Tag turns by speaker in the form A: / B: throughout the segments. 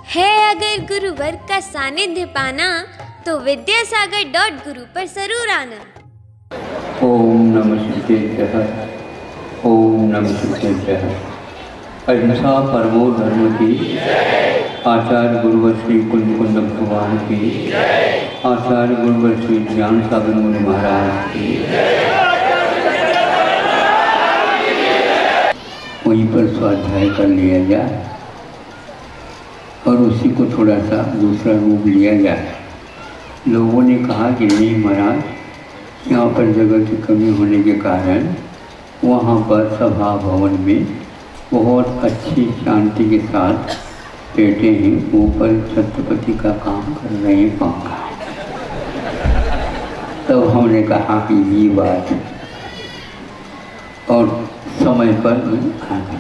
A: है अगर गुरुवर का सानिध्य पाना तो विद्यासागर.गुरु पर जरूर आना।
B: ओम नमः शिवाय। ओम नमः शिवाय। अहिंसा परमो धर्म की, आचार्य गुरुवर श्री कुंद कुंद भगवान की, आचार्य गुरुवर श्री ज्ञान सागर मुनि महाराज की। वहीं पर स्वाध्याय कर लिया जाए और उसी को थोड़ा सा दूसरा रूप लिया जाए। लोगों ने कहा कि नहीं महाराज, यहाँ पर जगह की कमी होने के कारण वहाँ पर सभा भवन में बहुत अच्छी शांति के साथ बैठे हैं, ऊपर छत्रपति का काम कर रहे हैं पंखा। तब हमने कहा कि ये बात और समय पर आ गई।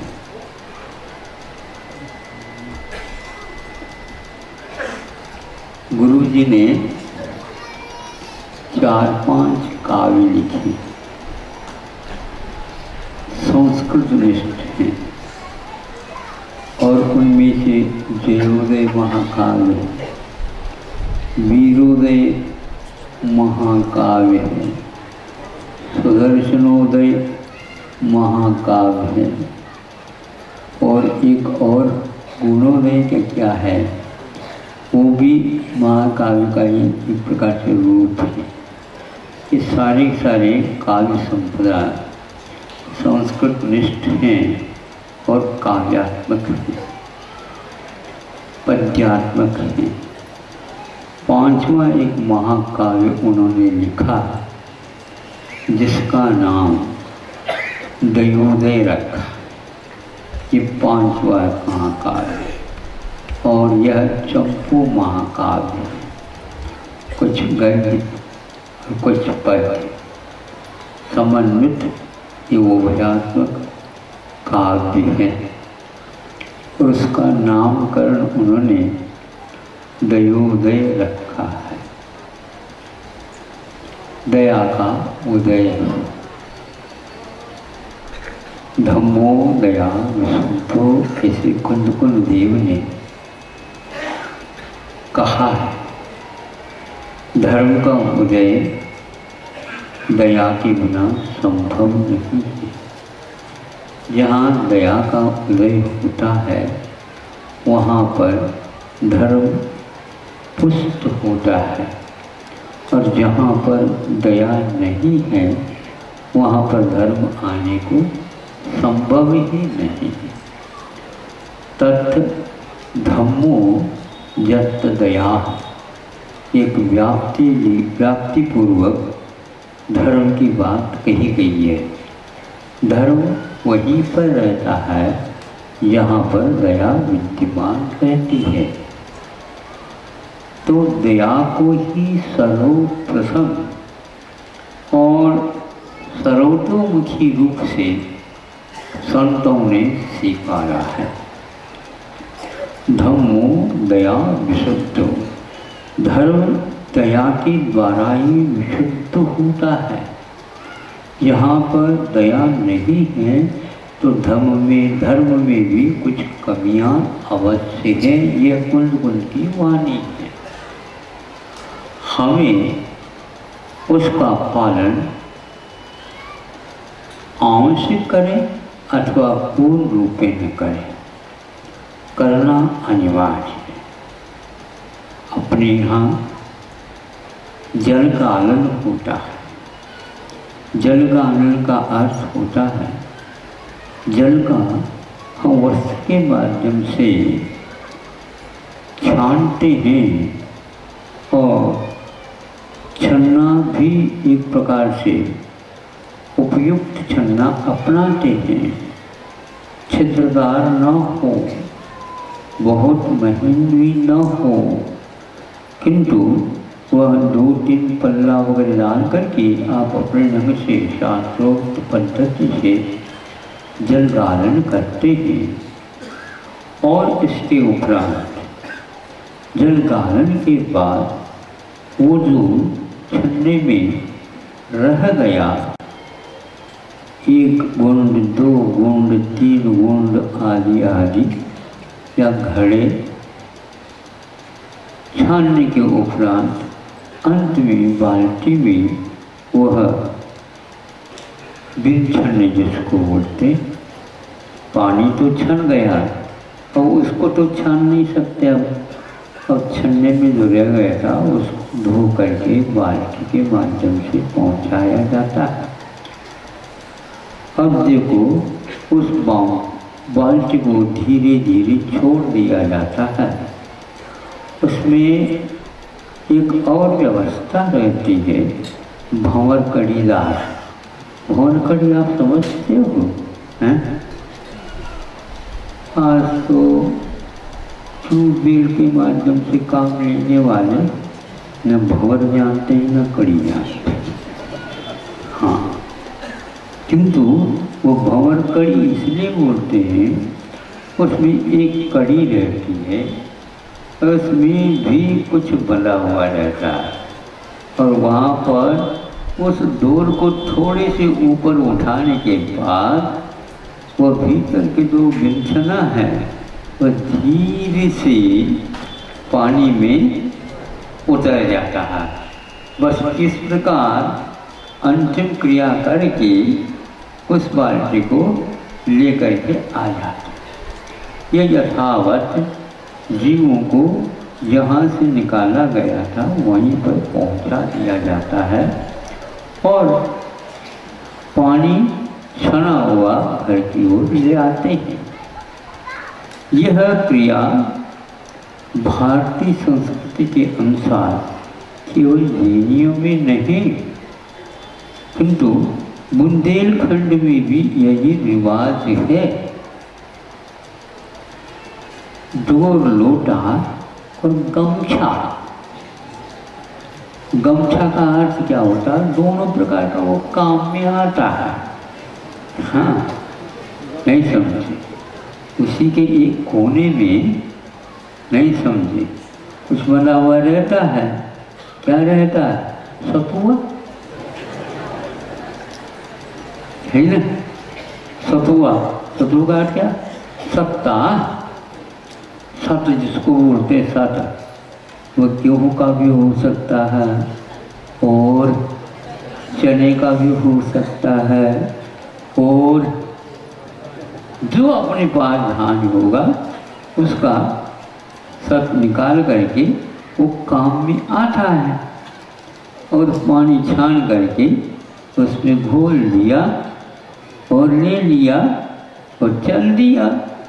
B: गुरु जी ने 4-5 काव्य लिखे, संस्कृत निष्ठ हैं और उनमें से जयोदय महाकाव्य, वीरोदय महाकाव्य है, सुदर्शनोदय महाकाव्य है और एक और गुणोदय क्या है, वो भी महाकाव्य का ही एक प्रकार से रूप है। ये सारे काव्य संपदा संस्कृत निष्ठ हैं और काव्यात्मक हैं, पद्यात्मक हैं। 5वां एक महाकाव्य उन्होंने लिखा जिसका नाम दयोदय रखा। ये 5वां महाकाव्य और यह चंपू महाकाव्य, कुछ गद्य और कुछ पद्य समन्वित एवोभयात्मक काव्य है और उसका नामकरण उन्होंने दयोदय रखा है। दया का उदय, धम्मो दया विशुद्धो, ऐसे कुंद कुंद देव ने कहा है। धर्म का उदय दया के बिना संभव नहीं है। जहाँ दया का उदय होता है वहाँ पर धर्म पुष्ट होता है और जहाँ पर दया नहीं है वहाँ पर धर्म आने को संभव ही नहीं है। तत् धम्मो यत् दया, एक व्याप्तिपूर्वक धर्म की बात कही गई है। धर्म वहीं पर रहता है यहाँ पर दया विद्यमान रहती है। तो दया को ही सर्वप्रथम और सर्वतोमुखी रूप से संतों ने स्वीकारा है। धम्मो दया विशुद्धो, धर्म दया के द्वारा ही विशुद्ध होता है। यहाँ पर दया नहीं है तो धर्म में भी कुछ कमियां अवश्य है। यह कुंद कुंद की वाणी है। हमें उसका पालन आंशिक करें अथवा पूर्ण रूपे न करें, करना अनिवार्य है। अपने यहाँ जल का आनंद होता है। जल का आनंद का अर्थ होता है जल का हम वस्त्र के माध्यम से छानते हैं और छन्ना भी एक प्रकार से उपयुक्त छन्ना अपनाते हैं। छिद्रदार न हो, बहुत महीन भी न हो, किंतु वह 2-3 पल्ला वगैरह डाल करके आप अपने ढंग से शास्त्रोक्त पद्धति से जल गालन करते हैं। और इसके उपरांत जल गालन के बाद वो जो छन्ने में रह गया, 1 गुंड 2 गुंड 3 गुंड आदि आदि या घड़े छानने के उपरांत अंत में बाल्टी में वह बिन छन्ने जिसको बोलते, पानी तो छन गया और उसको तो छान नहीं सकते अब छन्ने में जो रह गया था उसको धो करके बाल्टी के माध्यम से पहुंचाया जाता है। अब देखो उस बाल्टी को धीरे धीरे छोड़ दिया जाता है। उसमें एक और व्यवस्था रहती है, भंवर कड़ीदार। भंवर कड़ी आप समझते हो हैं? आज तो ट्यूबवेल के माध्यम से काम लेने वाले न भंवर जानते हैं न कड़ी जानते। हाँ, किंतु वो भंवर कड़ी इसलिए बोलते हैं, उसमें एक कड़ी रहती है, उसमें भी कुछ बना हुआ रहता है और वहाँ पर उस डोर को थोड़े से ऊपर उठाने के बाद वो भीतर के जो बिंछना है वह धीरे से पानी में उतर जाता है। बस इस प्रकार अंतिम क्रिया करके उस बाल्टी को लेकर के आ जाते। ये यथावत जीवों को यहाँ से निकाला गया था वहीं पर पहुँचा दिया जाता है और पानी छना हुआ घर की ओर ले आते हैं। यह क्रिया भारतीय संस्कृति के अनुसार केवल जैनियों में नहीं किंतु बुंदेलखंड में भी यही रिवाज है। डोर लोटा और गमछा। गमछा का अर्थ क्या होता है? दोनों प्रकार का वो काम में आता है। हाँ, नहीं समझे? उसी के एक कोने में नहीं समझे कुछ बना हुआ रहता है। क्या रहता है? सतुआ है ना? सतुआ, सतुआ का अर्थ क्या? सत्ता, सत जिसको बोलते सत, वो गेहूँ का भी हो सकता है और चने का भी हो सकता है और जो अपने पास धान होगा उसका सत निकाल करके वो काम में आता है और पानी छान करके उसमें घोल लिया और ले लिया और चल दिया।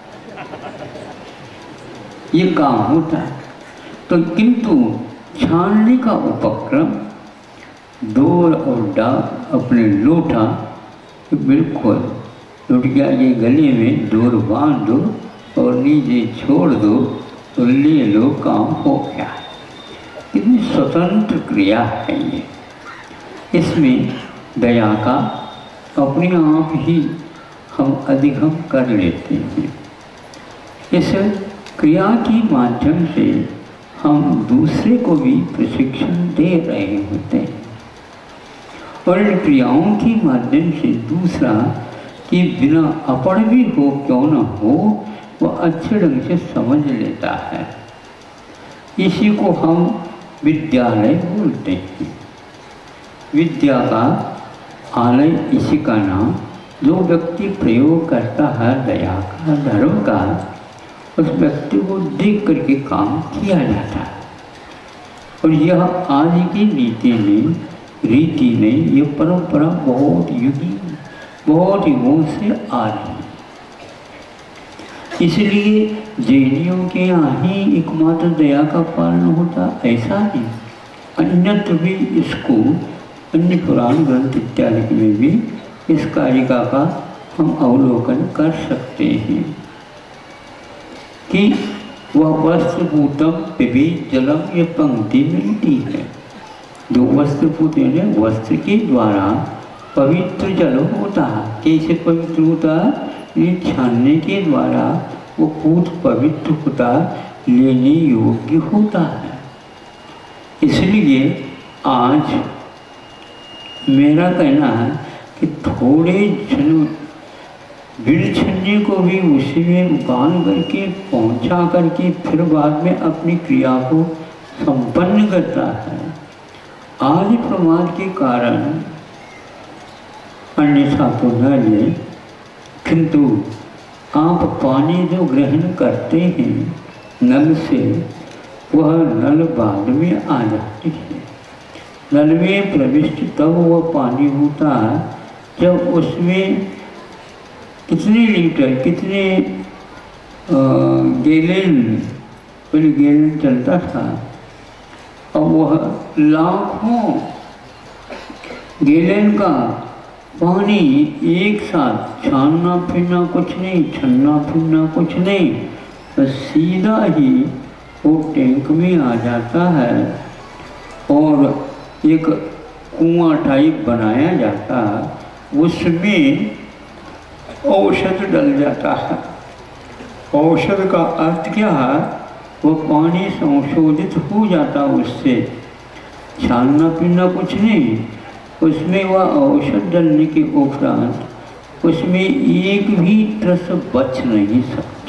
B: ये काम होता है। तो किंतु छानने का उपक्रम डोर और डाक अपने लोटा बिल्कुल टूट गया, ये गले में डोर बांध दो और नीचे छोड़ दो तो ले लो, काम हो गया। इतनी स्वतंत्र क्रिया है ये। इसमें दया का अपने आप ही हम अधिगम कर लेते हैं। इस क्रिया के माध्यम से हम दूसरे को भी प्रशिक्षण दे रहे होते हैं और इन क्रियाओं के माध्यम से दूसरा कि बिना अपढ़ भी हो क्यों न हो वह अच्छे ढंग से समझ लेता है। इसी को हम विद्यालय बोलते हैं। विद्या का आलय इसी का नाम। जो व्यक्ति प्रयोग करता है दया का, धर्म का, उस व्यक्ति को देख करके काम किया जाता है। और यह आज की नीति में, रीति में, ये परंपरा बहुत युगी, बहुत युगों से आ रही है। इसलिए जैनियों के यहाँ ही एकमात्र दया का पालन होता ऐसा नहीं, अन्यत्र भी इसको अन्य पुराण ग्रंथ इत्यादि में भी इस कारिका का हम अवलोकन कर सकते हैं कि वह वस्त्रपूतम पिबेत जलम, ये पंक्ति मिलती है। जो वस्त्रपूत यानी वस्त्र के द्वारा पवित्र जल होता है। कैसे पवित्र होता है? ये छानने के द्वारा वो पूत पवित्र होता, लेने योग्य होता है। इसलिए आज मेरा कहना है कि थोड़े क्षण बिन छन्ने को भी उसी में उबाल करके पहुंचा करके फिर बाद में अपनी क्रिया को संपन्न करता है। आदि प्रमाद के कारण अन्यथा तो न ले, किंतु आप पानी जो ग्रहण करते हैं नल से, वह नल बाद में आ जाती है। नल में प्रविष्ट तब वह पानी होता है जब उसमें कितने लीटर, कितने गैलन, पहले गैलन चलता था, अब वह लाखों गैलन का पानी एक साथ, छानना फिरना कुछ नहीं, छन्ना फिरना कुछ नहीं, बस सीधा ही वो टैंक में आ जाता है और एक कुआं टाइप बनाया जाता है, उसमें औषध डल जाता है। औषध का अर्थ क्या है? वो पानी संशोधित हो जाता है, उससे छानना पीना कुछ नहीं, उसमें वह औषध डलने के उपरांत उसमें एक भी रस बच नहीं सकता।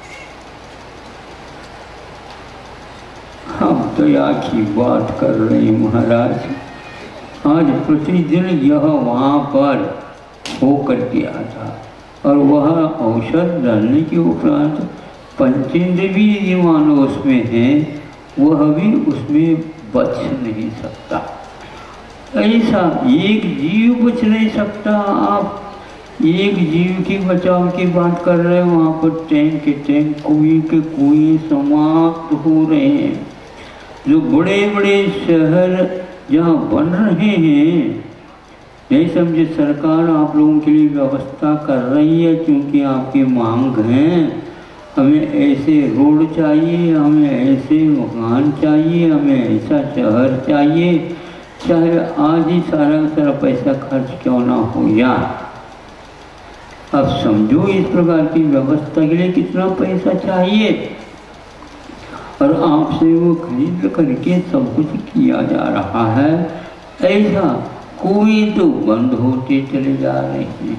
B: हम दया की बात कर रहे हैं महाराज। आज प्रतिदिन यह वहाँ पर होकर के आता और वह औषध डालने के उपरांत पंचेंद्र भी यदि मानो उसमें है, वह भी उसमें बच नहीं सकता। ऐसा एक जीव बच नहीं सकता। आप एक जीव की बचाव की बात कर रहे हैं, वहाँ पर टैंक के टैंक, कुएं के कुएं समाप्त हो रहे हैं। जो बड़े बड़े शहर जहाँ बन रहे हैं, नहीं समझे, सरकार आप लोगों के लिए व्यवस्था कर रही है क्योंकि आपकी मांग है, हमें ऐसे रोड चाहिए, हमें ऐसे मकान चाहिए, हमें ऐसा शहर चाहिए, चाहे आज ही सारा पैसा खर्च क्यों ना हो जाए। अब समझो इस प्रकार की व्यवस्था के लिए कितना पैसा चाहिए, और आपसे वो खरीद करके सब कुछ किया जा रहा है। ऐसा कोई तो बंद होते चले जा रहे हैं।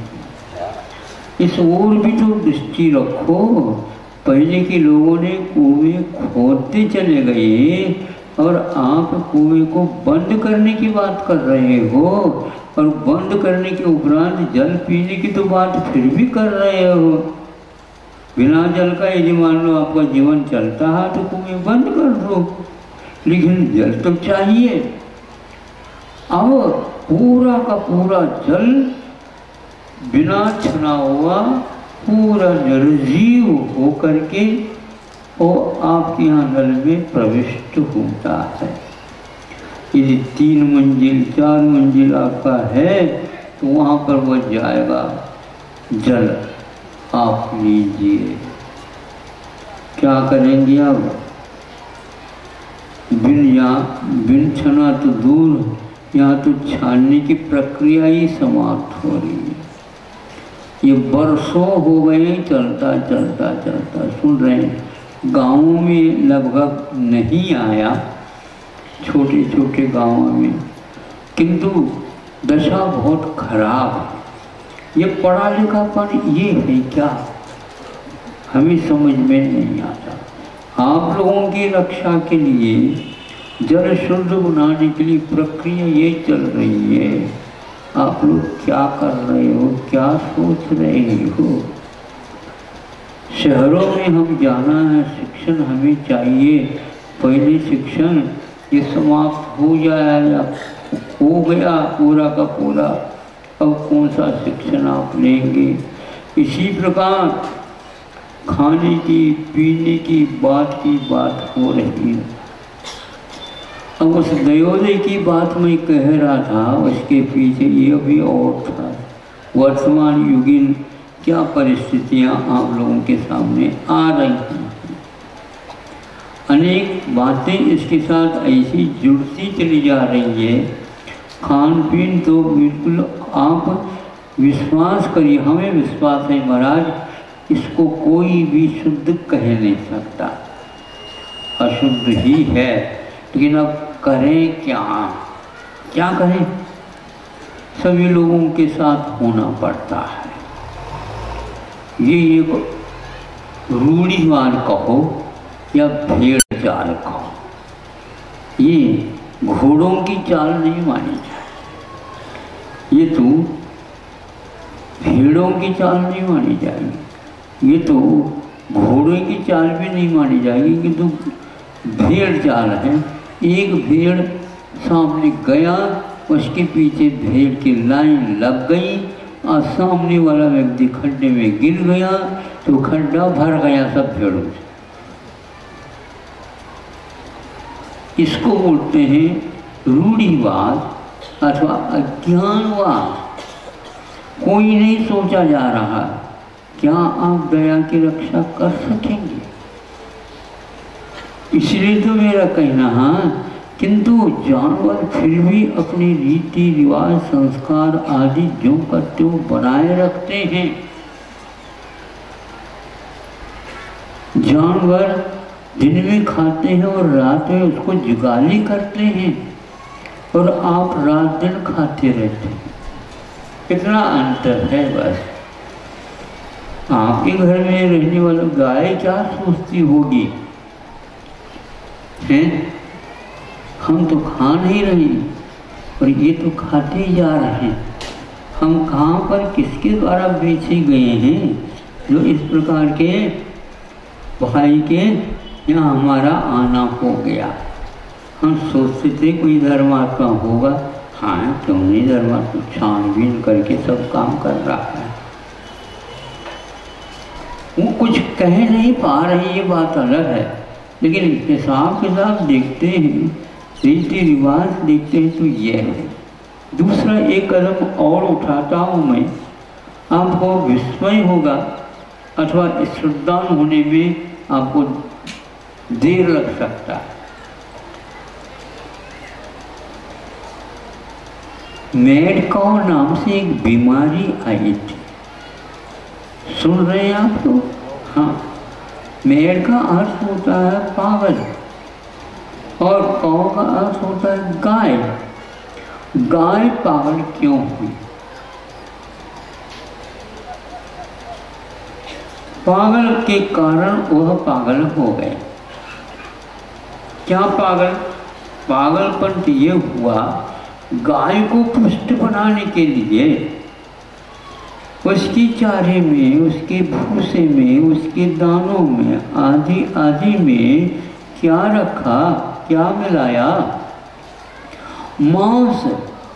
B: इस ओर भी तो दृष्टि रखो। पहले के लोगों ने कुएं खोदते चले गए और आप कुएं को बंद करने की बात कर रहे हो, और बंद करने के उपरांत जल पीने की तो बात फिर भी कर रहे हो। बिना जल का यदि मान लो आपका जीवन चलता है तो कुएं बंद कर दो, लेकिन जल तो चाहिए। अब पूरा का पूरा जल बिना छना हुआ पूरा निर्जीव होकर के वो आपके यहाँ नल में प्रविष्ट होता है। यदि 3 मंजिल 4 मंजिल आपका है तो वहाँ पर वो जाएगा जल। आप लीजिए, क्या करेंगे आप? बिन छना तो दूर, यहाँ तो छानने की प्रक्रिया ही समाप्त हो रही है। ये वर्षों हो गए चलता चलता चलता, सुन रहे हैं। गाँवों में लगभग नहीं आया, छोटे छोटे गाँवों में, किंतु दशा बहुत खराब है। ये पढ़ा लिखापन ये है क्या, हमें समझ में नहीं आता। आप लोगों की रक्षा के लिए, जल शुद्ध बनाने के लिए प्रक्रिया ये चल रही है। आप लोग क्या कर रहे हो, क्या सोच रहे हो? शहरों में हम जाना है, शिक्षण हमें चाहिए। पहले शिक्षण ये समाप्त हो जाएगा, हो गया पूरा का पूरा, अब कौन सा शिक्षण आप लेंगे? इसी प्रकार खाने की पीने की बात हो रही है। अब उस दयोदय की बात मैं कह रहा था, उसके पीछे ये भी और था। वर्तमान युगीन क्या परिस्थितियां आप लोगों के सामने आ रही हैं, अनेक बातें इसके साथ ऐसी जुड़ती चली जा रही है। खान पीन तो बिल्कुल आप विश्वास करिए, हमें विश्वास है महाराज, इसको कोई भी शुद्ध कह नहीं सकता, अशुद्ध ही है। लेकिन अब करें क्या, क्या करें? सभी लोगों के साथ होना पड़ता है। ये एक रूढ़िवाद कहो या भेड़ चाल कहो, ये घोड़ों की चाल नहीं मानी जाए, ये तो भेड़ों की चाल नहीं मानी जाएगी, ये तो घोड़े की चाल भी नहीं मानी जाएगी, किंतु भेड़ चाल है। एक भेड़ सामने गया, उसके पीछे भेड़ की लाइन लग गई और सामने वाला व्यक्ति खड्डे में गिर गया तो खड्डा भर गया सब भेड़ों से। इसको बोलते हैं रूढ़िवाद अथवा अज्ञानवाद। कोई नहीं सोचा जा रहा क्या आप दया की रक्षा कर सकेंगे, इसलिए तो मेरा कहना है। किंतु जानवर फिर भी अपनी रीति रिवाज संस्कार आदि जो करते हो बनाए रखते हैं। जानवर दिन में खाते हैं और रात में उसको जुगाली करते हैं, और आप रात दिन खाते रहते हैं। कितना अंतर है बस। आपके घर में रहने वाला गाय क्या सोचती होगी, हैं? हम तो खा नहीं रहे और ये तो खाते ही जा रहे हैं। हम कहाँ पर किसके द्वारा बेचे गए हैं जो इस प्रकार के भाई के यहाँ हमारा आना हो गया। हम सोचते थे कोई धर्मात्मा होगा, हाँ क्यों नहीं, धर्मात्मा छानबीन करके सब काम कर रहा है। वो कुछ कह नहीं पा रहे, ये बात अलग है, लेकिन हिसाब किताब देखते हैं, रीति रिवाज देखते हैं तो ये है। दूसरा एक कदम और उठाता हूँ मैं, आपको विस्मय होगा अथवा श्रद्धान होने में आपको देर लग सकता है। मेड काउ नाम से एक बीमारी आई थी, सुन रहे हैं आप तो? हाँ, मेड का अर्थ होता है पागल और काउ का अर्थ होता है गाय। गाय पागल क्यों हुई? पागल के कारण वह पागल हो गए। क्या पागल? पागलपन तो ये हुआ, गाय को पुष्ट बनाने के लिए उसकी चारे में, उसके भूसे में, उसके दानों में, आदि आदि में क्या रखा, क्या मिलाया? मांस।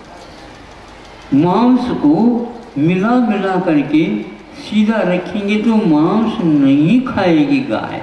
B: मांस को मिला मिला करके सीधा रखेंगे तो मांस नहीं खाएगी गाय।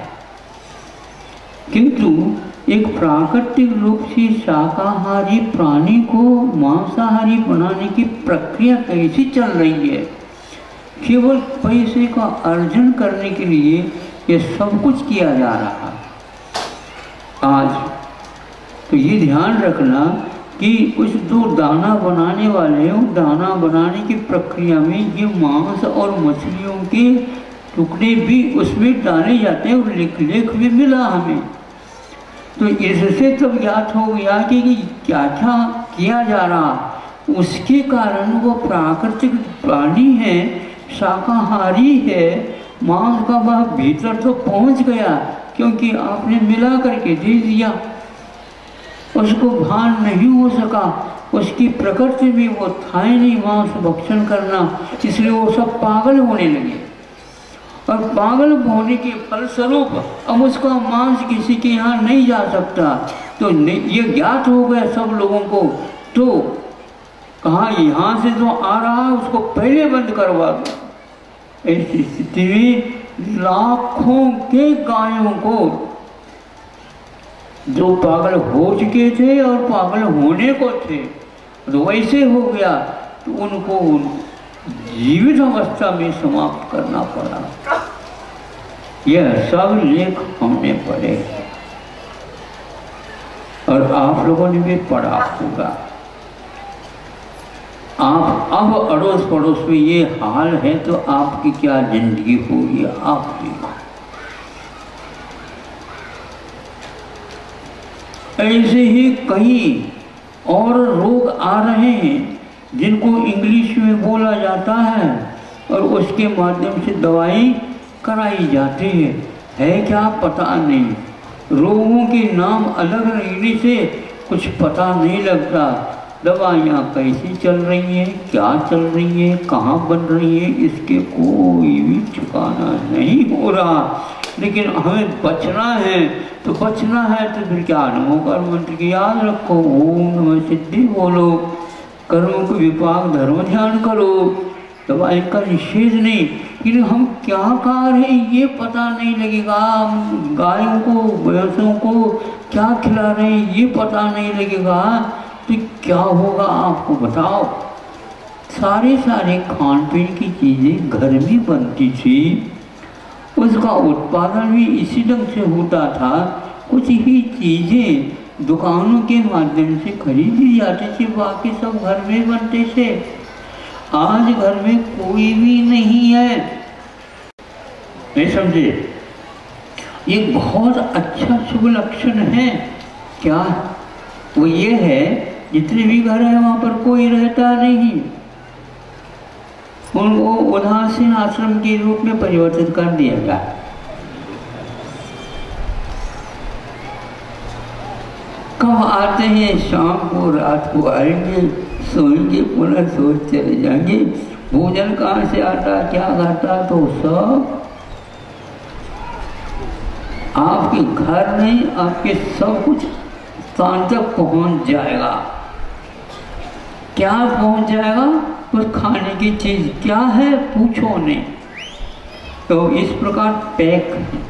B: किंतु एक प्राकृतिक रूप से शाकाहारी प्राणी को मांसाहारी बनाने की प्रक्रिया कैसी चल रही है? केवल पैसे का अर्जन करने के लिए ये सब कुछ किया जा रहा है आज। तो ये ध्यान रखना कि उस जो दाना बनाने वाले हैं, उस दाना बनाने की प्रक्रिया में ये मांस और मछलियों के टुकड़े भी उसमें डाले जाते हैं और लेख भी मिला हमें। तो इससे तब ज्ञात हो गया कि क्या क्या किया जा रहा। उसके कारण वो प्राकृतिक प्राणी है, शाकाहारी है, मांस का वह भीतर तो पहुंच गया क्योंकि आपने मिला करके दे दिया। उसको भान नहीं हो सका, उसकी प्रकृति में वो था ही नहीं मांस भक्षण करना, इसलिए वो सब पागल होने लगे। और पागल होने के फलस्वरूप अब उसका मांस किसी के यहाँ नहीं जा सकता। तो ये ज्ञात हो गया सब लोगों को, तो कहा यहाँ से जो आ रहा है उसको पहले बंद करवा दो। ऐसी स्थिति में लाखों के गायों को जो पागल हो चुके थे और पागल होने को थे तो वैसे हो गया, तो उनको जीवित अवस्था में समाप्त करना पड़ा। यह सब लेख हमने पढ़े और आप लोगों ने भी पढ़ा होगा। आप अब अड़ोस पड़ोस में ये हाल है तो आपकी क्या जिंदगी होगी आप देखो। ऐसे ही कई और रोग आ रहे हैं जिनको इंग्लिश में बोला जाता है और उसके माध्यम से दवाई कराई जाती है क्या पता नहीं। रोगों के नाम अलग रहने से कुछ पता नहीं लगता। दवाइयाँ कैसी चल रही हैं, क्या चल रही हैं, कहाँ बन रही हैं, इसके कोई भी ठिकाना नहीं हो रहा। लेकिन हमें बचना है, तो बचना है तो फिर क्या, नमो कर्म मंत्र की याद रखो, ओम नमः सिद्धि बोलो, कर्मों को विपाक धर्म ध्यान करो, दवाई का निषेध नहीं। लेकिन हम क्या खा रहे हैं ये पता नहीं लगेगा, गायों को भैंसों को क्या खिला रहे हैं ये पता नहीं लगेगा, तो क्या होगा आपको बताओ। सारे खान पीन की चीज़ें घर में बनती थी, उसका उत्पादन भी इसी ढंग से होता था। कुछ ही चीज़ें दुकानों के माध्यम से खरीदी जाती थी, बाकी सब घर में बनते थे। आज घर में कोई भी नहीं है, नहीं समझे। ये बहुत अच्छा शुभ लक्षण है। क्या वो ये है, जितने भी घर है वहां पर कोई रहता नहीं, उनको उदासीन आश्रम के रूप में परिवर्तित कर दिया जाए। कब आते हैं, शाम को रात को आएंगे, सोएंगे, पुनः सोच चले जाएंगे। भोजन कहाँ से आता, क्या खाता, तो सब आपके घर नहीं, आपके सब कुछ स्थान तक पहुंच जाएगा। क्या पहुंच जाएगा, उस खाने की चीज क्या है पूछो नहीं। तो इस प्रकार पैक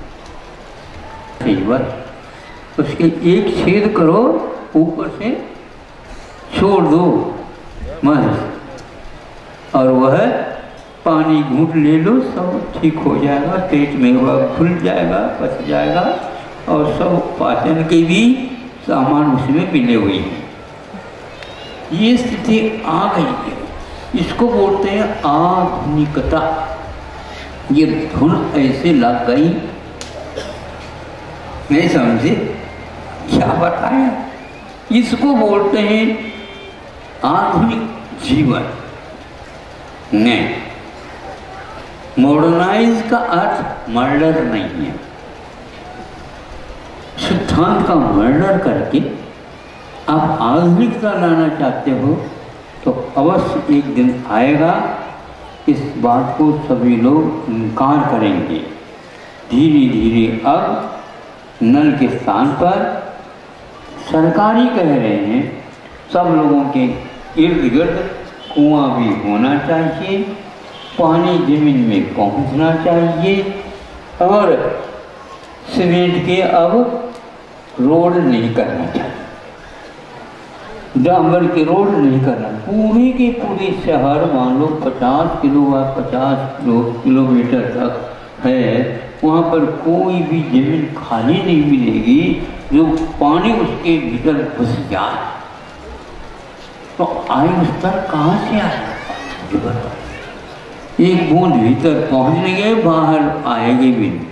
B: उसके एक छेद करो, ऊपर से छोड़ दो बस, और वह पानी घूंट ले लो, सब ठीक हो जाएगा। पेट में वह खुल जाएगा, पच जाएगा, और सब पाचन के भी सामान उसमें मिले हुए हैं। ये स्थिति आ गई है, इसको बोलते हैं आधुनिकता। ये धुन ऐसे लग गई, नहीं समझे क्या बताया, इसको बोलते हैं आधुनिक जीवन। नहीं, मॉडर्नाइज का अर्थ मर्डर नहीं है। सिद्धांत का मर्डर करके आप आधुनिकता लाना चाहते हो तो अवश्य एक दिन आएगा, इस बात को सभी लोग इनकार करेंगे। धीरे धीरे अब नल के स्थान पर सरकारी कह रहे हैं, सब लोगों के इर्द गिर्द कुआं भी होना चाहिए, पानी जमीन में पहुंचना चाहिए, और सीमेंट के अब रोड नहीं करना चाहिए, डामर के रोड नहीं करना। पूरे के पूरे शहर मान लो 50 किलोमीटर तक है, वहाँ पर कोई भी जमीन खाली नहीं मिलेगी जो पानी उसके भीतर घुस जाए। तो आयु स्तर कहाँ से आएगा, एक बूंद भीतर पहुँचने गए, बाहर आएगी भी नहीं।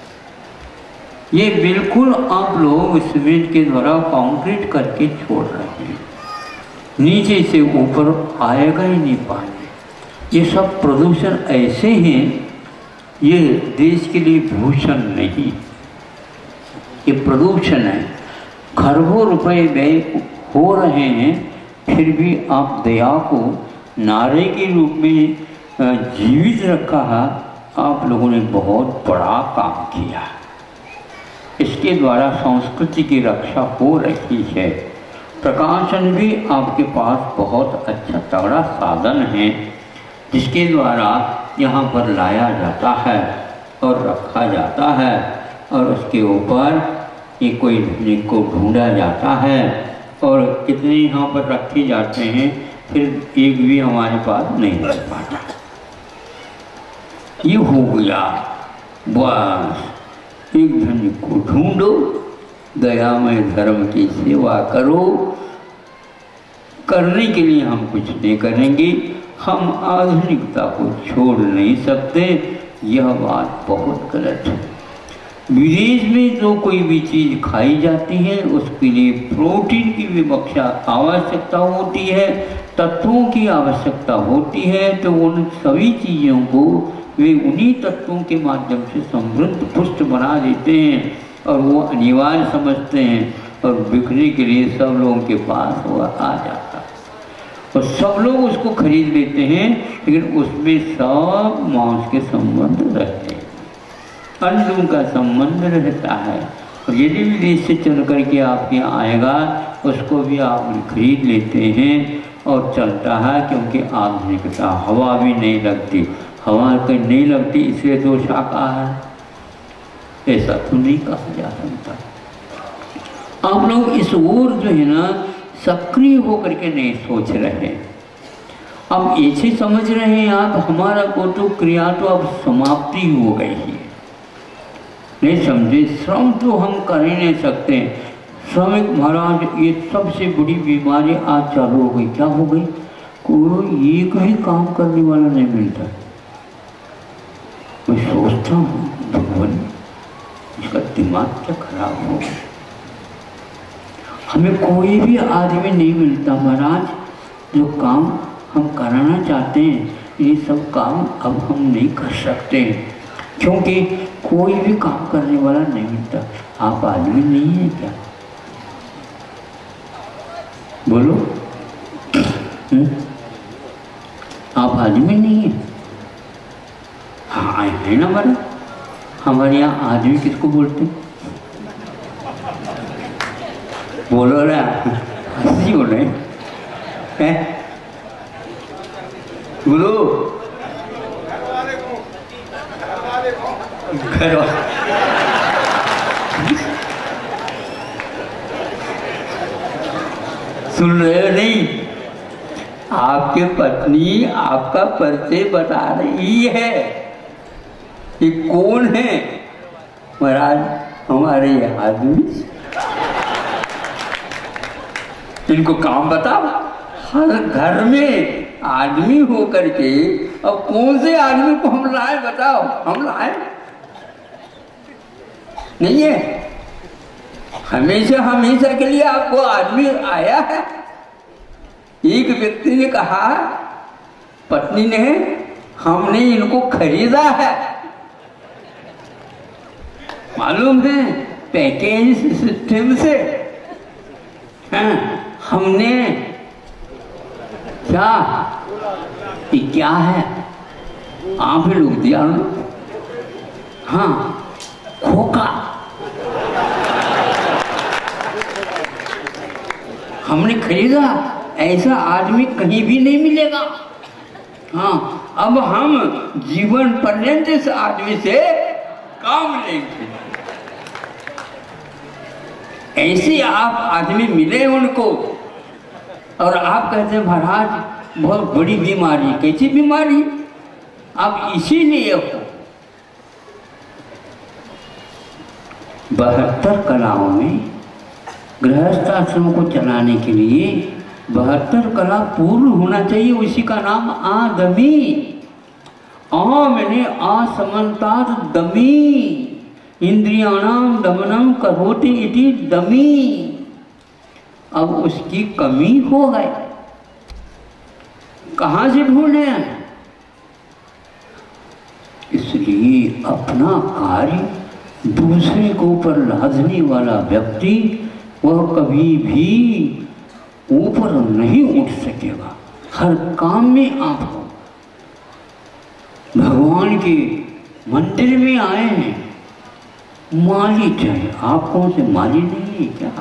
B: ये बिल्कुल आप लोग सीमेंट के द्वारा कंक्रीट करके छोड़ रहे हैं, नीचे से ऊपर आएगा ही नहीं पानी। ये सब प्रदूषण ऐसे हैं, ये देश के लिए भूषण नहीं, ये प्रदूषण है। खरबों रुपए व्यय हो रहे हैं, फिर भी आप दया को नारे के रूप में जीवित रखा है। आप लोगों ने बहुत बड़ा काम किया, इसके द्वारा संस्कृति की रक्षा हो रही है। प्रकाशन भी आपके पास बहुत अच्छा तगड़ा साधन है, जिसके द्वारा यहाँ पर लाया जाता है और रखा जाता है, और उसके ऊपर ये कोई को ढूंढा जाता है, और कितने यहाँ पर रखे जाते हैं, फिर एक भी हमारे पास नहीं रह पाता। ये हो गया, बस एक धन को ढूंढो, दयामय धर्म की सेवा करो। करने के लिए हम कुछ नहीं करेंगे, हम आधुनिकता को छोड़ नहीं सकते, यह बात बहुत गलत है। विदेश में जो कोई भी चीज़ खाई जाती है उसके लिए प्रोटीन की विवक्षा आवश्यकता होती है, तत्वों की आवश्यकता होती है, तो उन सभी चीज़ों को वे उन्हीं तत्वों के माध्यम से समृद्ध पुष्ट बना देते हैं और वो अनिवार्य समझते हैं। और बिकने के लिए सब लोगों के पास वो आ जाता है और सब लोग उसको खरीद लेते हैं, लेकिन उसमें सब मांस के संबंध रहते हैं, अंडों का संबंध रहता है। और यदि भी देश से चल करके आपके यहाँ आएगा उसको भी आप खरीद लेते हैं और चलता है, क्योंकि आधुनिकता हवा भी नहीं लगती, हवा कहीं नहीं लगती इसलिए तो शाकाहार, ऐसा तो नहीं कहा जा सकता। आप लोग इस ओर जो है ना सक्रिय होकर के नहीं सोच रहे, अब ऐसे समझ रहे हैं आप हमारा को तो क्रिया तो अब समाप्ति हो गई है, नहीं समझे। श्रम तो हम कर ही नहीं सकते। श्रमिक महाराज ये सबसे बड़ी बीमारी आज चालू हो गई। क्या हो गई? कोई एक ही काम करने वाला नहीं मिलता। मैं सोचता हूँ भगवान इसका दिमाग क्या खराब हो गया, हमें कोई भी आदमी नहीं मिलता महाराज जो काम हम कराना चाहते हैं ये सब काम अब हम नहीं कर सकते, क्योंकि कोई भी काम करने वाला नहीं मिलता। आप आदमी नहीं है क्या? बोलो आप आदमी नहीं है? हाँ है ना बड़ा। हमारे यहाँ आदमी किसको बोलते हैं? बोलो ना, हंसी हो रहे हैं, बोलो घर सुन रहे हो नहीं? आपके पत्नी आपका परिचय बता रही है। ये कौन है? महाराज हमारे आदमी, इनको काम बताओ। हर घर में आदमी हो करके अब कौन से आदमी को हम लाए बताओ? हम लाए नहीं है। हमेशा हमेशा के लिए आपको आदमी आया है। एक व्यक्ति ने कहा पत्नी ने हमने इनको खरीदा है, मालूम है पैकेज सिस्टम से। हाँ, हमने क्या ये क्या है आप ही लोग दिया। हाँ खोखा हमने खरीदा, ऐसा आदमी कहीं भी नहीं मिलेगा। हाँ अब हम जीवन पर्यंत इस आदमी से काम लेंगे। ऐसे आप आदमी मिले उनको और आप कहते हैं महाराज बहुत बड़ी बीमारी। कैसी बीमारी? आप इसीलिए हो 72 कलाओं में गृहस्थ आश्रम को चलाने के लिए 72 कला पूर्ण होना चाहिए। उसी का नाम आदमी। मैंने असमन्तात दमी इंद्रियाणाम दमनम करोति इति दमी। अब उसकी कमी हो गई, कहाँ से ढूंढे? इसलिए अपना कार्य दूसरे के ऊपर लादने वाला व्यक्ति वह कभी भी ऊपर नहीं उठ सकेगा। हर काम में आप हो। भगवान के मंदिर में आए हैं, माली चाहिए। आप कौन से माली नहीं है क्या?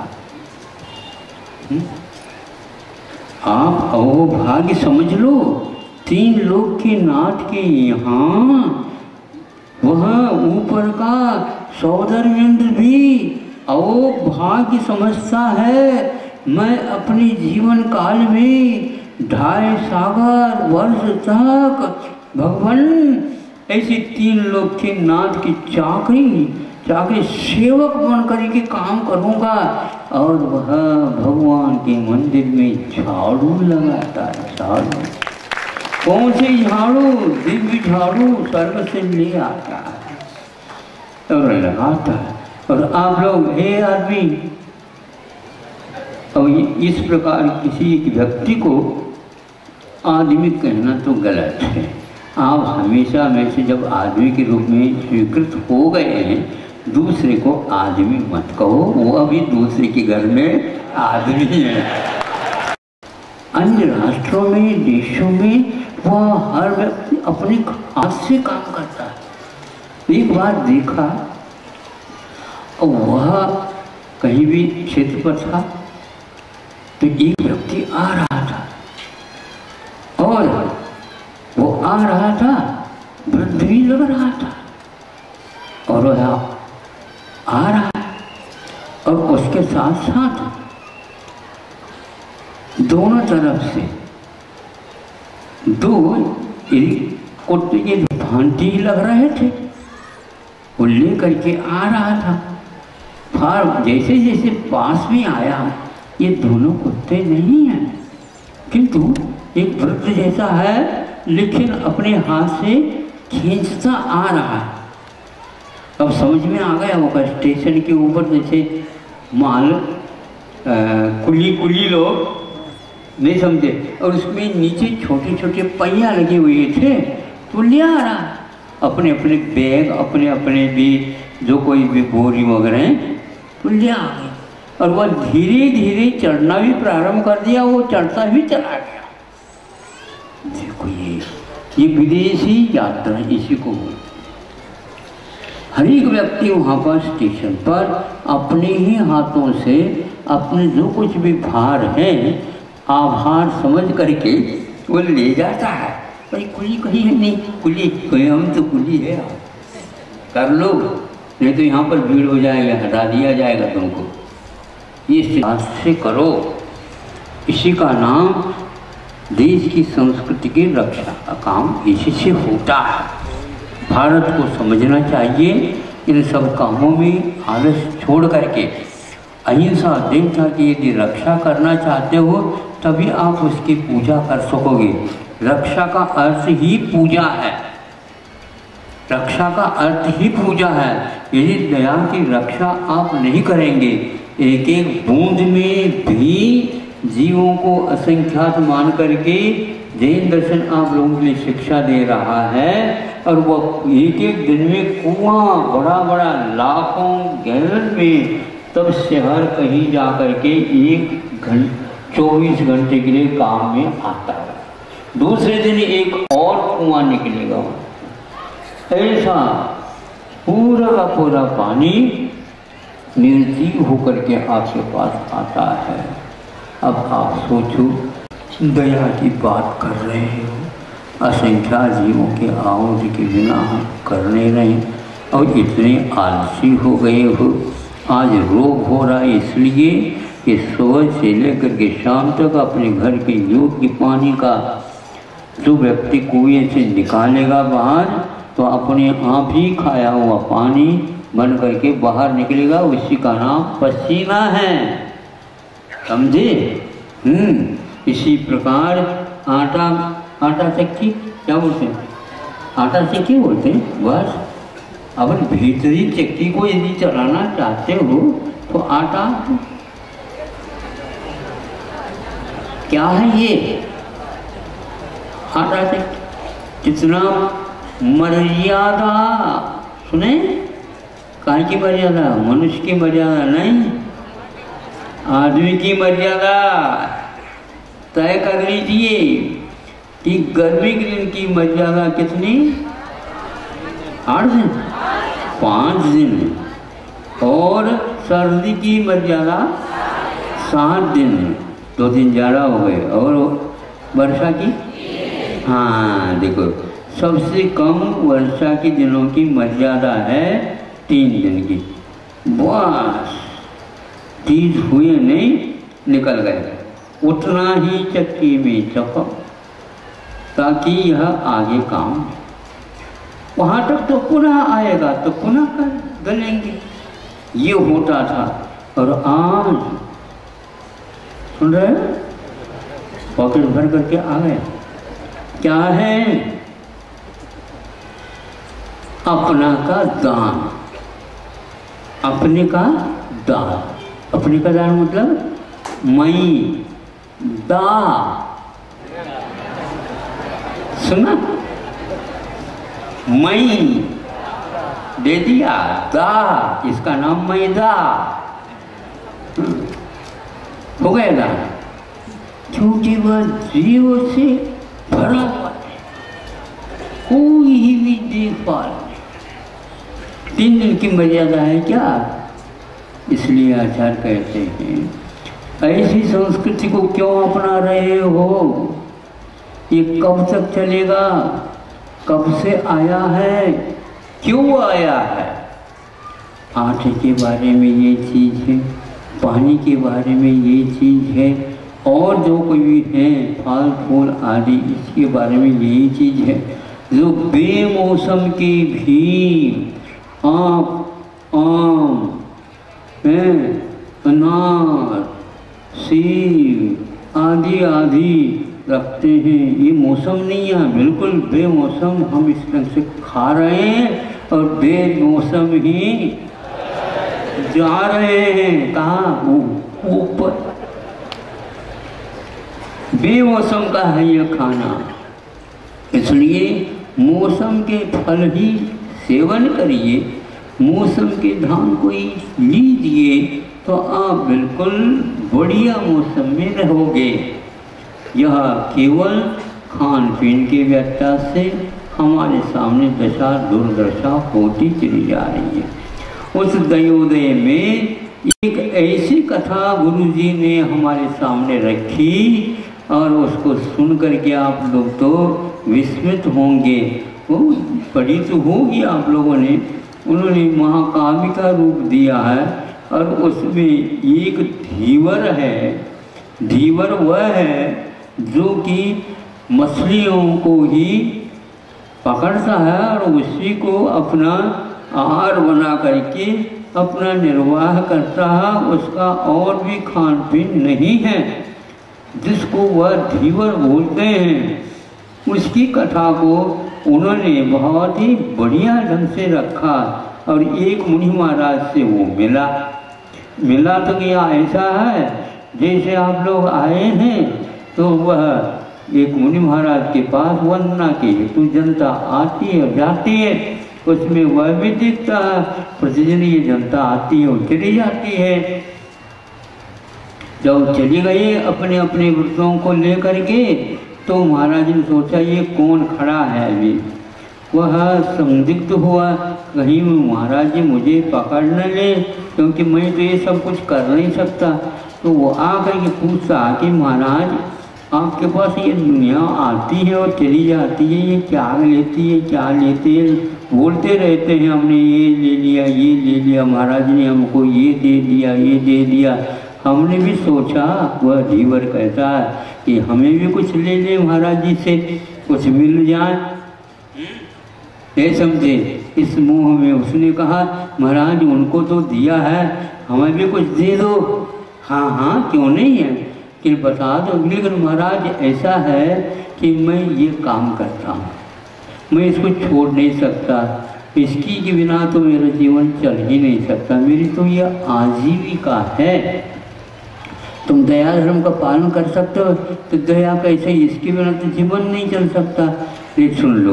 B: आप वो भाग्य समझ लो। 3 लोक के नाथ के यहाँ वह ऊपर का सौदर्येंद्र भी वो भाग्य समझता है। मैं अपने जीवन काल में 2.5 सागर वर्ष तक भगवान ऐसे 3 लोक के नाथ की चाकरी सेवक बन करके काम करूँगा। और वह भगवान के मंदिर में झाड़ू लगाता है। झाड़ू कौन से झाड़ू? दिव्य झाड़ू स्वर्ग से ले आता है और लगाता है। और आप लोग हे आदमी, और इस प्रकार किसी एक व्यक्ति को आदमी कहना तो गलत है। आप हमेशा में से जब आदमी के रूप में स्वीकृत हो गए हैं दूसरे को आदमी मत कहो, वो अभी दूसरे के घर में आदमी है। अन्य राष्ट्रों में, देशों में वह हर व्यक्ति अपने हाथ से काम करता है। एक बार देखा, वह कहीं भी क्षेत्र पर था तो एक व्यक्ति आ रहा था और वो आ रहा था, वृद्ध भी लग रहा था और वह आ रहा है और उसके साथ साथ दोनों तरफ से दो कुत्ते के भांति लग रहे थे, वो लेकर के आ रहा था। फिर जैसे जैसे पास में आया, ये दोनों कुत्ते नहीं हैं, किंतु एक वृद्ध जैसा है, लेकिन अपने हाथ से खींचता आ रहा है। अब समझ में आ गया होगा, स्टेशन के ऊपर जैसे माल कुली लोग नहीं समझे, और उसमें नीचे छोटे छोटे पहिया लगे हुए थे, तो ले आ रहा अपने अपने बैग, अपने अपने भी जो कोई भी बोरी वगैरह हैं, तो ले आ गए और वह धीरे धीरे चढ़ना भी प्रारंभ कर दिया, वो चढ़ता भी चला गया। देखो ये विदेशी यात्रा इसी को बोलते। हर एक व्यक्ति वहाँ पर स्टेशन पर अपने ही हाथों से अपने जो कुछ भी भार है, आभार समझ करके वो ले जाता है। भाई कुली कहीं है नहीं, कुली कोई, हम तो कुली है, कर लो, नहीं तो यहाँ पर भीड़ हो जाएगा, हटा दिया जाएगा तुमको। ये बात से करो, इसी का नाम देश की संस्कृति की रक्षा का काम इसी से होता है। भारत को समझना चाहिए, इन सब कामों में आलस छोड़ करके अहिंसा देवता की यदि रक्षा करना चाहते हो तभी आप उसकी पूजा कर सकोगे। रक्षा का अर्थ ही पूजा है, रक्षा का अर्थ ही पूजा है। यदि दया की रक्षा आप नहीं करेंगे, एक एक बूंद में भी जीवों को असंख्यात मान करके जैन दर्शन आप लोगों के लिए शिक्षा दे रहा है, और वो एक एक दिन में कुआं बड़ा बड़ा लाखों गैलन में, तब शहर कहीं जा करके 24 घंटे के लिए काम में आता है, दूसरे दिन एक और कुआं निकलेगा। ऐसा पूरा का पूरा पानी निर्जीव होकर के आपके पास आता है। अब आप सोचो, दया की बात कर रहे हो, असंख्या जीवों के आवाज के बिना हम कर नहीं रहे, और इतने आलसी हो गए हो। आज रोग हो रहा है इसलिए कि सुबह से लेकर के शाम तक अपने घर के योग्य पानी का जो व्यक्ति कुएं से निकालेगा बाहर, तो अपने आप ही खाया हुआ पानी बन करके बाहर निकलेगा, उसी का नाम पसीना है, समझे? इसी प्रकार आटा चक्की क्या बोलते हैं, आटा चक्की बोलते हैं। बस अपन भीतरी चक्की को यदि चलाना चाहते हो तो आटा क्या है, ये आटा चक्की कितना मर्यादा, सुने, काय की मर्यादा, मनुष्य की मर्यादा नहीं, आदमी की मर्यादा तय कर लीजिए कि गर्मी के दिन की मर्यादा कितनी, 8 दिन, 5 दिन, और सर्दी की मर्यादा 7 दिन, 2 दिन ज़्यादा हो गए, और वर्षा की, हाँ देखो, सबसे कम वर्षा के दिनों की मर्यादा है 3 दिन की। बस 30 हुए नहीं, निकल गए, उतना ही चक्की में चको ताकि यह आगे काम, वहाँ तक तो पुनः आएगा तो पुनः कर गलेंगे। ये होता था, और आज सुन रहे, पॉकेट भर करके आ गए। क्या है? अपना का दान, अपने का दान, अपने का दान मतलब मई दा, सुना, मई दे दिया, दा, इसका नाम मैदा, हो गया ना, क्योंकि वह जीव से भरा हुआ है, कोई भी देखभाल नहीं। 3 दिन की मर्यादा है क्या? इसलिए आचार्य कहते हैं ऐसी संस्कृति को क्यों अपना रहे हो? ये कब तक चलेगा? कब से आया है? क्यों आया है? आटे के बारे में ये चीज़ है, पानी के बारे में ये चीज़ है, और जो कोई भी है फल फूल आदि इसके बारे में यही चीज़ है, जो बेमौसम की भी आम अनार सेब आदि आदि रखते हैं। ये मौसम नहीं है, बिल्कुल बेमौसम हम इस ढंग से खा रहे हैं और बेमौसम ही जा रहे हैं। कहाँ? ऊपर। बेमौसम का है यह खाना, इसलिए मौसम के फल ही सेवन करिए, मौसम के धान को ही लीजिए, तो आप बिल्कुल बढ़िया मौसम में रहोगे। यह केवल खान पीन के व्यत्यास से हमारे सामने दशा दुर्दशा होती चली जा रही है। उस दयोदय में एक ऐसी कथा गुरुजी ने हमारे सामने रखी और उसको सुन करके आप लोग तो विस्मित होंगे। वो पढ़ी तो होगी आप लोगों ने। उन्होंने महाकाव्य का रूप दिया है और उसमें एक धीवर है। धीवर वह है जो कि मछलियों को ही पकड़ता है और उसी को अपना आहार बना करके अपना निर्वाह करता है, उसका और भी खान पीन नहीं है, जिसको वह धीवर बोलते हैं। उसकी कथा को उन्होंने बहुत ही बढ़िया ढंग से रखा और एक मुनि महाराज से वो मिला तो क्या ऐसा है जैसे आप लोग आए हैं तो वह एक मुनि महाराज के पास वंदना के हेतु जनता आती है और जाती है, उसमें वह भी दिखता है। प्रतिदिन ये जनता आती है और चली जाती है। जब चली गई अपने अपने वृत्तों को लेकर के, तो महाराज ने सोचा ये कौन खड़ा है अभी। वह संदिग्ध हुआ, कहीं महाराज जी मुझे पकड़ न ले, क्योंकि मैं तो ये सब कुछ कर नहीं सकता। तो वो आकर के पूछा कि महाराज आपके पास ये दुनिया आती है और चली जाती है, ये क्या लेती है, क्या लेते हैं? बोलते रहते हैं हमने ये ले लिया, ये ले लिया, महाराज ने हमको ये दे दिया, ये दे दिया। हमने भी सोचा, वह धीवर कहता है कि हमें भी कुछ ले ले महाराज जी से, कुछ मिल जाए। ये समझे, इस मोह में उसने कहा महाराज उनको तो दिया है, हमें भी कुछ दे दो। हाँ हाँ क्यों नहीं है, कि बता दो। लेकिन महाराज ऐसा है कि मैं ये काम करता हूँ, मैं इसको छोड़ नहीं सकता, इसकी के बिना तो मेरा जीवन चल ही नहीं सकता, मेरी तो यह आजीविका है। तुम दया धर्म का पालन कर सकते हो तो दया कैसे, इसके बिना तो जीवन नहीं चल सकता। ये सुन लो,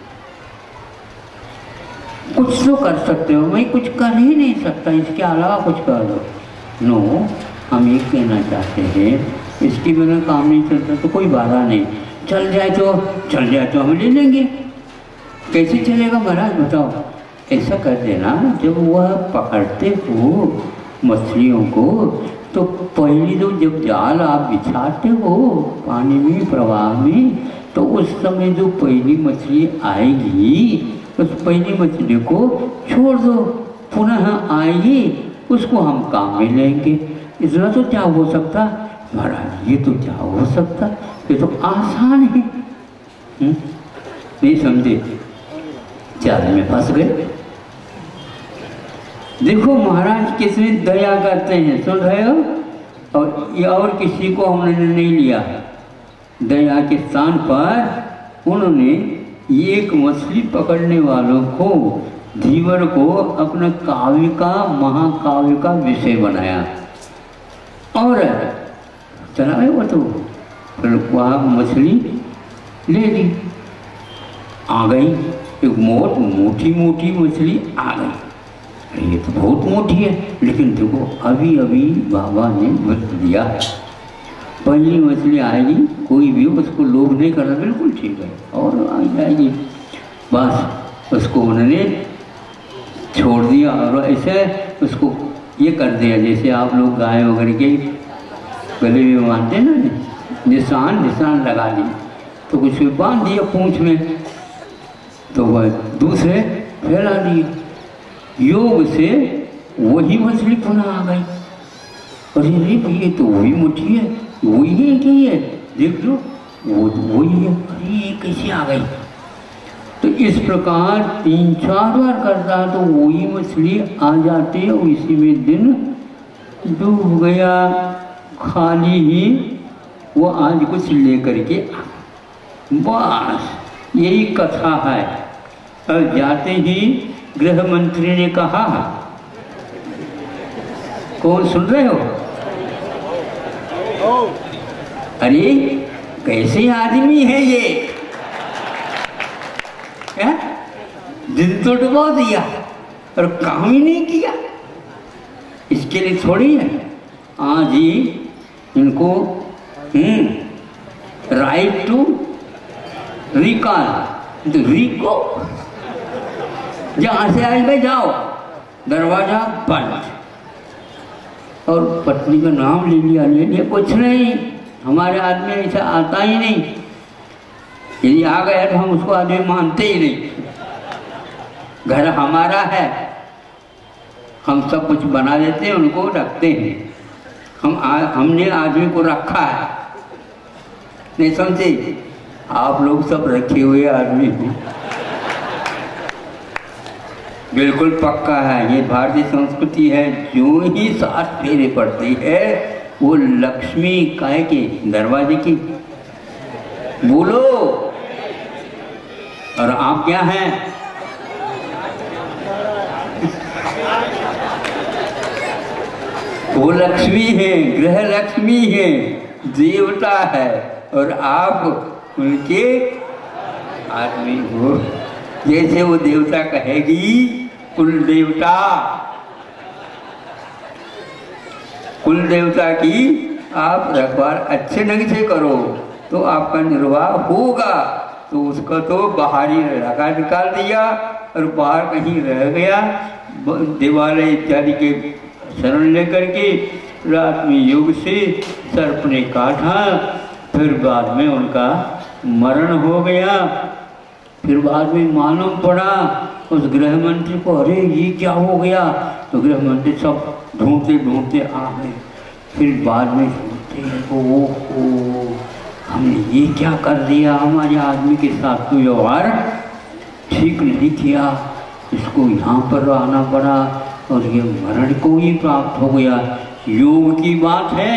B: कुछ तो कर सकते हो, मैं कुछ कर ही नहीं सकता, इसके अलावा कुछ कर दो। नो, हम ये कहना चाहते हैं इसके बिना काम नहीं चलता तो कोई बाधा नहीं, चल जाए तो हम ले लेंगे। कैसे चलेगा महाराज बताओ? ऐसा कर देना, जब वह पकड़ते हो मछलियों को तो पहली तो जब जाल आप बिछाते हो पानी में प्रवाह में, तो उस समय जो पहली मछली आएगी उस पहली मछली को छोड़ दो, पुनः आएगी उसको हम काम में लेंगे। इतना तो क्या हो सकता महाराज, ये तो क्या हो सकता, ये तो आसान है। नहीं समझे, जाल में फंस गए। देखो महाराज कितनी दया करते हैं, सुन रहे हो? और किसी को हमने नहीं लिया, दया के स्थान पर उन्होंने एक मछली पकड़ने वालों को, धीवर को अपना काव्य का, महाकाव्य का विषय बनाया और चला गया। वो तो फिर वह मछली ले ली, आ गई एक मोटी मोटी मछली आ गई। अरे ये तो बहुत मोटी है, लेकिन देखो अभी अभी बाबा ने व्रत दिया है, पहली मछली आएगी, कोई भी उसको लोभ नहीं करना, बिल्कुल ठीक है, और आ जाएगी। बस उसको उन्होंने छोड़ दिया और ऐसे उसको ये कर दिया जैसे आप लोग गाय वगैरह के गले में बांधते हैं ना, निशान लगा दी, तो कुछ बांध दिया पूंछ में, तो वह दूसरे फैला दिए। योग से वही मछली पुनः आ गई। अरे ये तो वही मछली है, वही है कि ये देख लो वो वही है, अरे ये कैसे आ गई। तो इस प्रकार 3-4 बार करता है तो वही मछली आ जाती है, इसी में दिन डूब गया। खाली ही वो आज कुछ लेकर के बस यही कथा है। और जाते ही गृह मंत्री ने कहा, कौन सुन रहे हो? अरे कैसे आदमी है ये, दिन तो डुबा दिया और काम ही नहीं किया। इसके लिए थोड़ी है आज ही इनको राइट टू रिकॉल, तो रिको जहां से आए जाओ, दरवाजा बंद। और पत्नी का नाम ले लिया, कुछ नहीं, हमारे आदमी ऐसा आता ही नहीं, यदि आ गया तो हम उसको आदमी मानते ही नहीं। घर हमारा है, हम सब कुछ बना देते हैं, उनको रखते हैं। हमने आदमी को रखा है, नहीं समझे? आप लोग सब रखे हुए आदमी हैं, बिल्कुल पक्का है। ये भारतीय संस्कृति है, जो ही 7 फेरे पड़ती है वो लक्ष्मी काहे के दरवाजे की, बोलो। और आप क्या हैं? वो लक्ष्मी है, गृह लक्ष्मी है, देवता है, और आप उनके आदमी हो। जैसे वो देवता कहेगी, कुल देवता की आप रखवार अच्छे ढंग से करो तो आपका निर्वाह होगा। तो उसका तो बाहर ही लगा निकाल दिया और बाहर कहीं रह गया, दिवाले इत्यादि के शरण लेकर के रात में योग से सर्प ने काटा, फिर बाद में उनका मरण हो गया। फिर बाद में मालूम पड़ा उस गृह मंत्री को, अरे ये क्या हो गया। तो गृह मंत्री सब ढूंढते आ गए। फिर बाद में सोचते हैं, ओहो हमने ये क्या कर दिया, हमारे आदमी के साथ तो व्यवहार ठीक नहीं किया, इसको यहाँ पर आना पड़ा और ये मरण को ही प्राप्त हो गया। योग की बात है,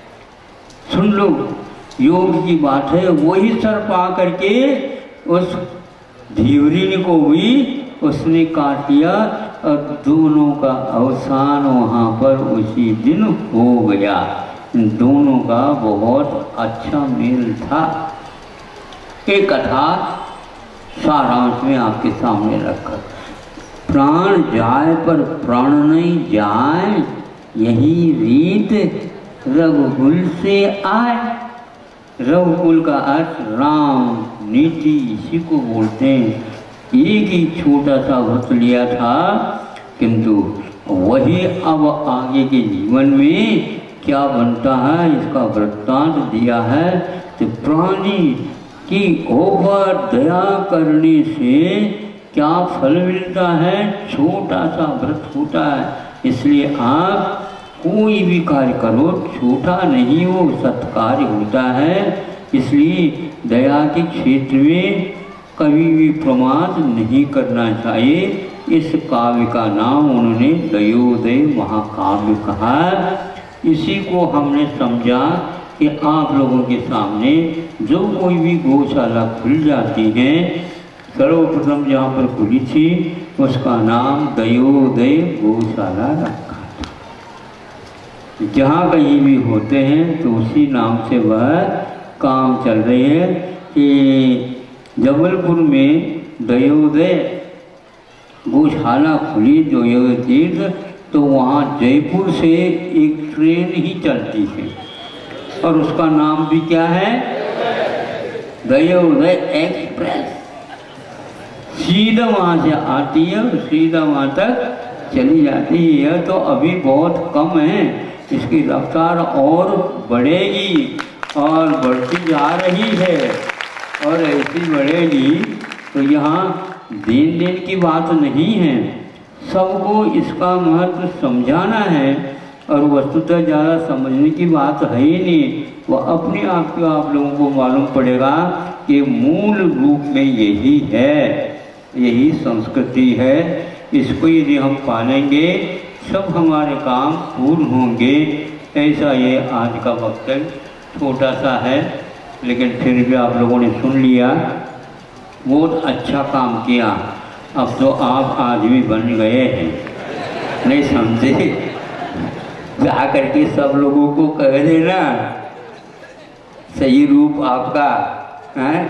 B: सुन लो, योग की बात है। वही सर्प आकर के उस धीवरी को भी उसने काट लिया और दोनों का अवसान वहाँ पर उसी दिन हो गया। दोनों का बहुत अच्छा मेल था। एक कथा सारांश में आपके सामने रखा। प्राण जाए पर प्राण नहीं जाए, यही रीत रघुकुल से आए। रघुकुल का अर्थ राम नीति, इसी को बोलते हैं। एक ही छोटा सा व्रत लिया था, किंतु वही अब आगे के जीवन में क्या बनता है इसका वृत्तांत दिया है। तो प्राणी की ऊपर दया करने से क्या फल मिलता है, छोटा सा व्रत होता है। इसलिए आप कोई भी कार्य करो, छोटा नहीं वो सत्कार्य होता है। इसलिए दया के क्षेत्र में कभी भी प्रमाद नहीं करना चाहिए। इस काव्य का नाम उन्होंने दयोदय महाकाव्य कहा। इसी को हमने समझा कि आप लोगों के सामने जो कोई भी गौशाला खुल जाती है, सर्वप्रथम जहाँ पर खुली थी उसका नाम दयोदय गौशाला रखा था। जहाँ कहीं भी होते हैं तो उसी नाम से वह काम चल रही है। कि जबलपुर में दयोदय गौशाला खुली दयोदय तीर्थ, तो वहाँ जयपुर से एक ट्रेन ही चलती है और उसका नाम भी क्या है? दयोदय एक्सप्रेस। सीधा वहाँ से आती है और सीधा वहाँ तक चली जाती है। यह तो अभी बहुत कम है, इसकी रफ्तार और बढ़ेगी और बढ़ती जा रही है और ऐसी बढ़ेगी। तो यहाँ दिन की बात नहीं है, सबको इसका महत्व समझाना है और वस्तुतः ज़्यादा समझने की बात है ही नहीं। वह अपने आप को आप लोगों को मालूम पड़ेगा कि मूल रूप में यही है, यही संस्कृति है। इसको यदि हम पालेंगे सब हमारे काम पूर्ण होंगे। ऐसा ये आज का वक्तव्य छोटा सा है, लेकिन फिर भी आप लोगों ने सुन लिया, बहुत अच्छा काम किया। अब तो आप आदमी बन गए हैं, नहीं समझे? जा करके सब लोगों को कह देना सही रूप आपका है।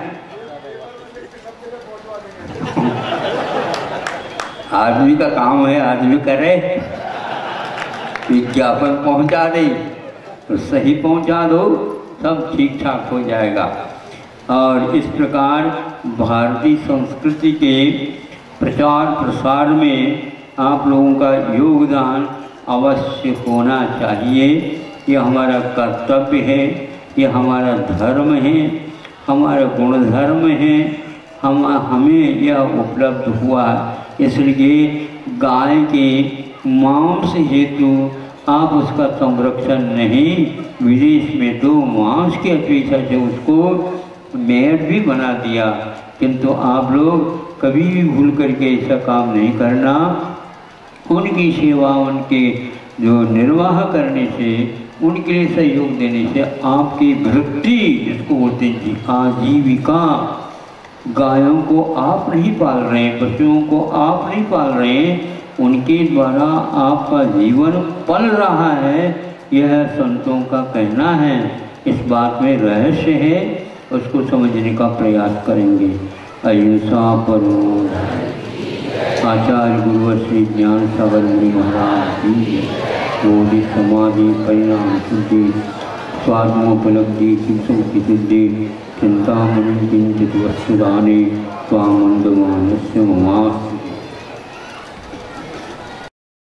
B: आदमी का काम है, आदमी करे, विज्ञापन पहुंचा दे तो सही पहुंचा दो, सब ठीक ठाक हो जाएगा। और इस प्रकार भारतीय संस्कृति के प्रचार प्रसार में आप लोगों का योगदान अवश्य होना चाहिए। यह हमारा कर्तव्य है, यह हमारा धर्म है, हमारा गुणधर्म है। हमें यह उपलब्ध हुआ, इसलिए गाय के मांस हेतु आप उसका संरक्षण नहीं, विदेश में तो मांस की अपेक्षा से उसको मेड भी बना दिया, किंतु आप लोग कभी भी भूल करके ऐसा काम नहीं करना। उनकी सेवा, उनके जो निर्वाह करने से, उनके लिए सहयोग देने से आपकी वृत्ति, जिसको बोलते हैं आजीविका, गायों को आप नहीं पाल रहे हैं, पशुओं को आप नहीं पाल रहे हैं, उनके द्वारा आपका जीवन पल रहा है, यह संतों का कहना है। इस बात में रहस्य है, उसको समझने का प्रयास करेंगे। अहिंसा परो आचार्य गुरु श्री ज्ञान सागर मुनि महाराज की बोधि समाधि परिणाम शुद्धि स्वात्मोपलब्धि शिक्षों की सिद्धि चिंतामणि किंचित वस्तुदाने स्वामंदमानस्य ममास्तु।